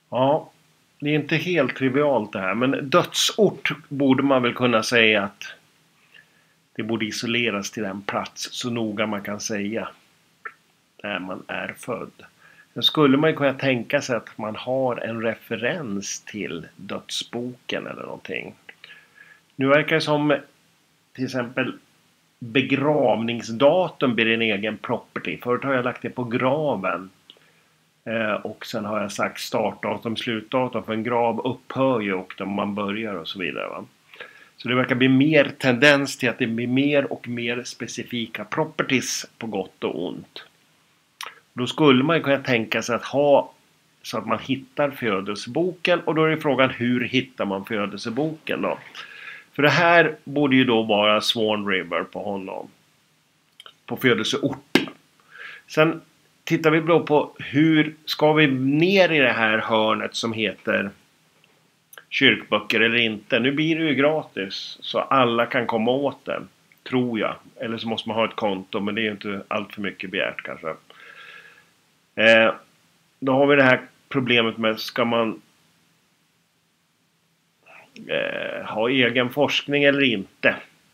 Ja, det är inte helt trivialt det här. Men dödsort borde man väl kunna säga att det borde isoleras till den plats så noga man kan säga. Där man är född. Sen skulle man ju kunna tänka sig att man har en referens till dödsboken eller någonting. Nu verkar det som till exempel begravningsdatum blir en egen property. Förut har jag lagt det på graven. Och sen har jag sagt startdatum, slutdatum. För en grav upphör ju och man börjar och så vidare. Va? Så det verkar bli mer tendens till att det blir mer och mer specifika properties på gott och ont. Då skulle man ju kunna tänka sig att ha så att man hittar födelseboken. Och då är det frågan, hur hittar man födelseboken då? För det här borde ju då vara Swan River på honom. På födelseort. Sen tittar vi då på hur ska vi ner i det här hörnet som heter kyrkböcker eller inte. Nu blir det ju gratis så alla kan komma åt den. Tror jag. Eller så måste man ha ett konto, men det är ju inte allt för mycket begärt kanske. Då har vi det här problemet med, ska man ha egen forskning eller inte?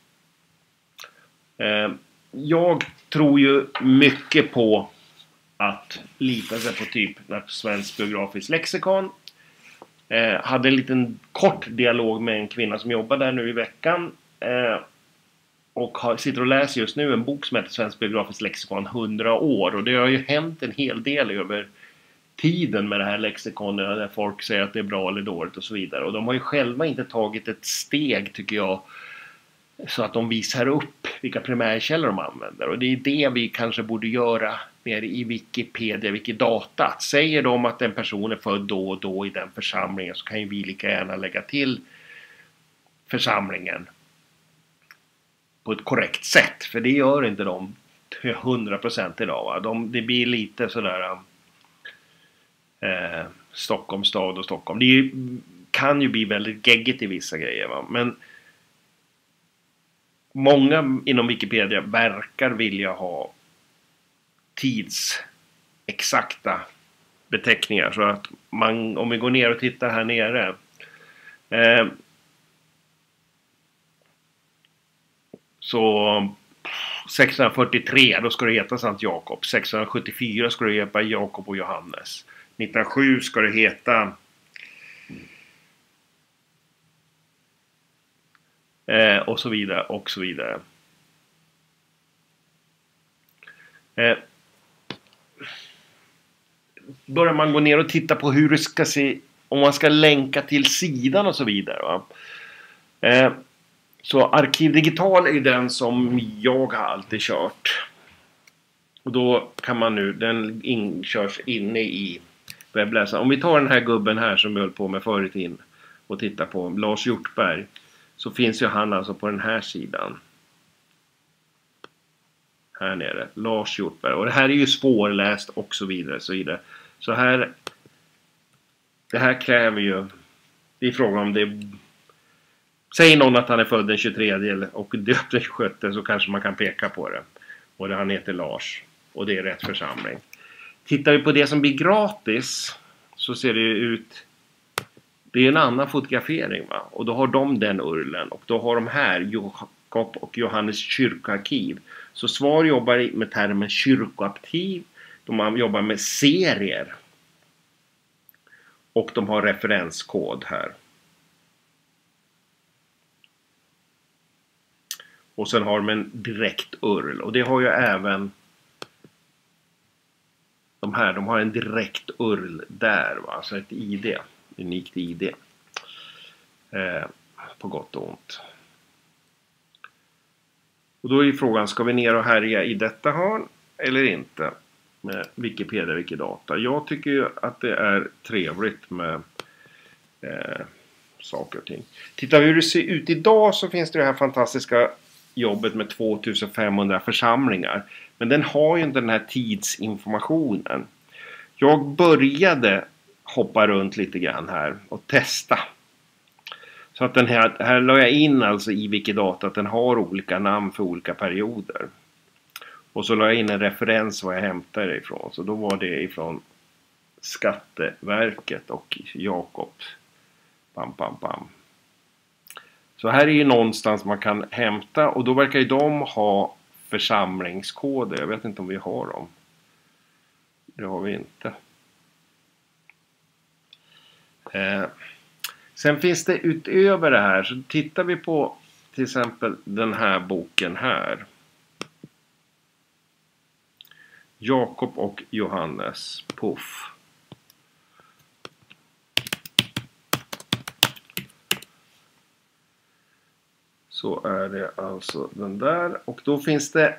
Jag tror ju mycket på att lita sig på typ Svensk biografiskt lexikon. Hade en liten kort dialog med en kvinna som jobbar där nu i veckan. Och sitter och läser just nu en bok som heter Svensk biografiskt lexikon 100 år. Och det har ju hänt en hel del över tiden med det här lexikonet. Där folk säger att det är bra eller dåligt och så vidare. Och de har ju själva inte tagit ett steg tycker jag. Så att de visar upp vilka primärkällor de använder. Och det är det vi kanske borde göra nere i Wikipedia, Wikidata. Säger de att en person är född då och då i den församlingen så kan ju vi lika gärna lägga till församlingen på ett korrekt sätt. För det gör inte de till 100% idag. Va? Det blir lite sådär Stockholm stad och Stockholm. Det kan ju bli väldigt geggigt i vissa grejer. Va? Men många inom Wikipedia verkar vilja ha tidsexakta beteckningar. Så att om vi går ner och tittar här nere. Så 1643 då ska det heta Sankt Jakob. 1674 ska det heta Jakob och Johannes. 1907 ska det heta och så vidare och så vidare. Börjar man gå ner och titta på hur det ska se, om man ska länka till sidan och så vidare. Va? Så Arkiv Digital är den som jag har alltid kört. Och då kan man nu, den inkörs inne i webbläsaren. Om vi tar den här gubben här som vi höll på med förut in och tittar på, Lars Hjortberg. Så finns ju han alltså på den här sidan. Här nere, Lars Hjortberg. Och det här är ju svårläst och så vidare. Så här, det här kräver ju, det är frågan om det. Säger någon att han är född den 23 och döpt den 26 så kanske man kan peka på det. Och han heter Lars. Och det är rätt församling. Tittar vi på det som blir gratis så ser det ut. Det är en annan fotografering va. Och då har de den urlen. Och då har de här Jakob och Johannes kyrkoarkiv. Så Svar jobbar med termen kyrkoarkiv. De jobbar med serier. Och de har referenskod här. Och sen har de en direkt URL. Och det har ju även de här. De har en direkt URL där va. Alltså ett ID. Unikt ID. På gott och ont. Och då är frågan, ska vi ner och härja i detta hörn eller inte? Med Wikipedia, Wikidata. Jag tycker ju att det är trevligt med saker och ting. Tittar vi hur det ser ut idag så finns det här fantastiska jobbet med 2500 församlingar. Men den har ju inte den här tidsinformationen. Jag började hoppa runt lite grann här och testa. Så att den här la jag in alltså i Wikidata att den har olika namn för olika perioder. Och så la jag in en referens var jag hämtade det ifrån. Så då var det ifrån Skatteverket och Jakob. Pam, pam, pam. Så här är ju någonstans man kan hämta, och då verkar ju de ha församlingskoder. Jag vet inte om vi har dem. Det har vi inte. Sen finns det utöver det här, så tittar vi på till exempel den här boken här. Jakob och Johannes. Puff. Så är det alltså den där. Och då finns det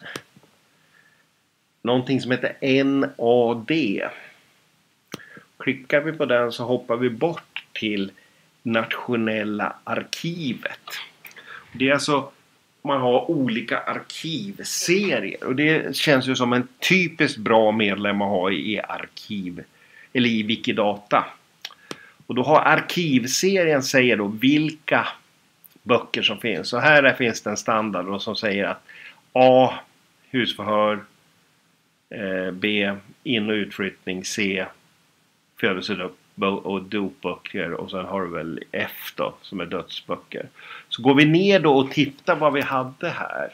någonting som heter NAD. Klickar vi på den så hoppar vi bort till Nationella arkivet. Det är alltså, man har olika arkivserier. Och det känns ju som en typiskt bra medlem att ha i arkiv. Eller i Wikidata. Och då har arkivserien säger då vilka böcker som finns. Så här finns det en standard då som säger att A. Husförhör. B. In- och utflyttning. C. Födelsedop och dopböcker. Och sen har du väl F då som är dödsböcker. Så går vi ner då och tittar vad vi hade här.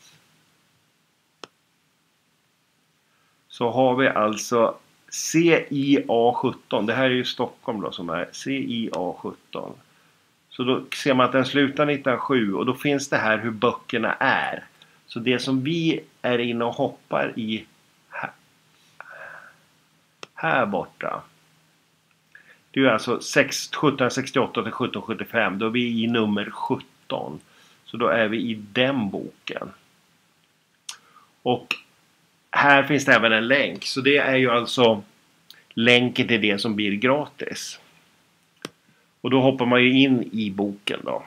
Så har vi alltså CIA17. Det här är ju Stockholm då som är CIA17. Så då ser man att den slutar 1907 och då finns det här hur böckerna är. Så det som vi är inne och hoppar i här borta. Det är alltså 1768 till 1775. Då är vi i nummer 17. Så då är vi i den boken. Och här finns det även en länk. Så det är ju alltså länken till det som blir gratis. Och då hoppar man ju in i boken då.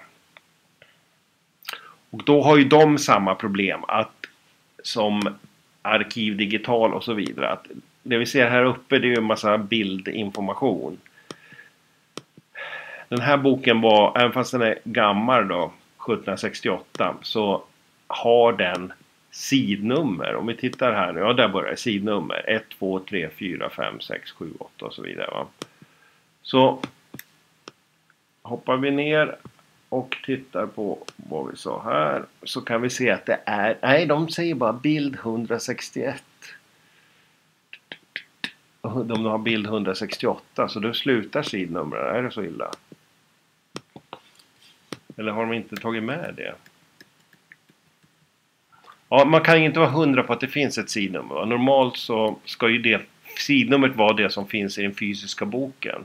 Och då har ju de samma problem att som Arkiv Digital och så vidare. Att det vi ser här uppe det är ju en massa bildinformation. Den här boken var, även fast den är gammal då, 1768, så har den sidnummer. Om vi tittar här nu, ja där börjar sidnummer. 1, 2, 3, 4, 5, 6, 7, 8 och så vidare va. Så hoppar vi ner och tittar på vad vi sa här. Så kan vi se att det är, nej de säger bara bild 161. De har bild 168 så då slutar sidnumren. Är det så illa? Eller har de inte tagit med det? Ja, man kan ju inte vara 100 på att det finns ett sidnummer. Normalt så ska ju det sidnumret vara det som finns i den fysiska boken.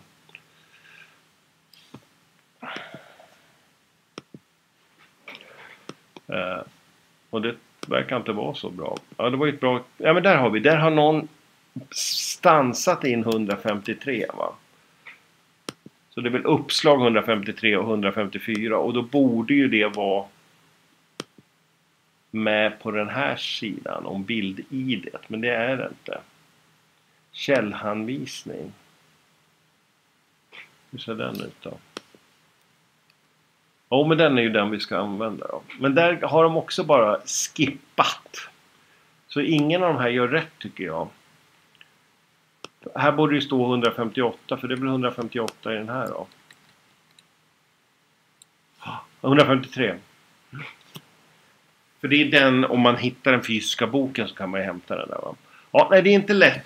Och det verkar inte vara så bra. Ja, det var ju ett bra. Ja, men där har vi. Där har någon stansat in 153 va. Så det är väl uppslag 153 och 154 och då borde ju det vara med på den här sidan om bild-idet, men det är det inte. Källhänvisning. Hur ser den ut då? Ja, men den är ju den vi ska använda då. Men där har de också bara skippat. Så ingen av de här gör rätt tycker jag. Här borde det stå 158 för det är väl 158 i den här då. 153. För det är den, om man hittar den fysiska boken så kan man ju hämta den där va. Ja, nej det är inte lätt.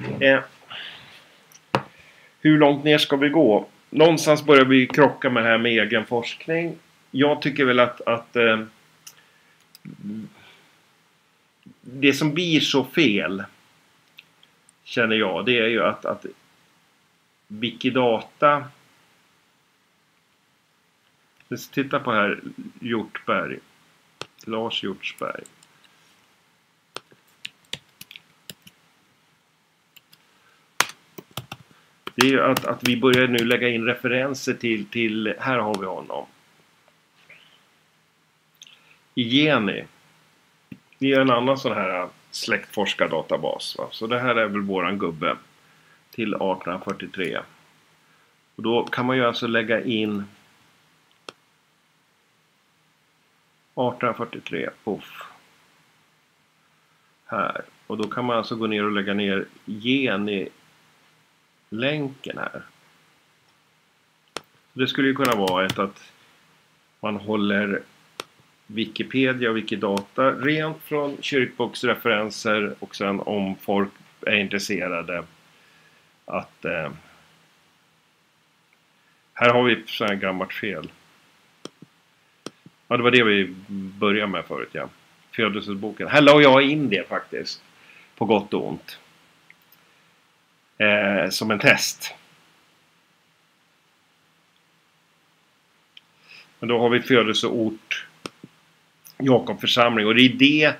Hur långt ner ska vi gå? Någonstans börjar vi krocka med det här med egen forskning. Jag tycker väl att det som blir så fel känner jag, det är ju att Wikidata. Titta på här Hjortberg. Lars Hjortsberg. Det är ju att vi börjar nu lägga in referenser till här har vi honom. Geni. Det är en annan sån här släktforskardatabas va? Så det här är väl våran gubbe till 1843. Och då kan man ju alltså lägga in 1843 puff här. Och då kan man alltså gå ner och lägga ner Geni länken här. Det skulle ju kunna vara att man håller Wikipedia och Wikidata rent från kyrkboksreferenser, och sen om folk är intresserade att här har vi ett sådant här gammalt fel. Ja, det var det vi började med förut, ja. Födelseboken. Här la jag in det faktiskt. På gott och ont. Som en test. Men då har vi födelseort Jakob församling. Och det är det.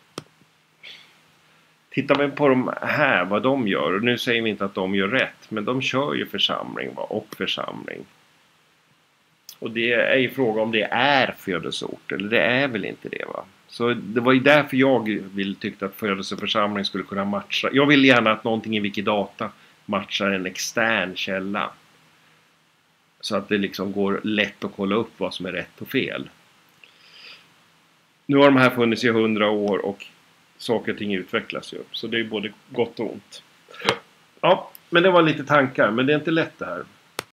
Tittar vi på de här, vad de gör. Och nu säger vi inte att de gör rätt. Men de kör ju församling, va? Och församling. Och det är ju fråga om det är födelseort. Eller det är väl inte det, va? Så det var ju därför jag tyckte att födelseförsamling skulle kunna matcha. Jag vill gärna att någonting i Wikidata matchar en extern källa. Så att det liksom går lätt att kolla upp vad som är rätt och fel. Nu har de här funnits i 100 år och saker och ting utvecklas ju. Så det är både gott och ont. Ja, men det var lite tankar. Men det är inte lätt det här.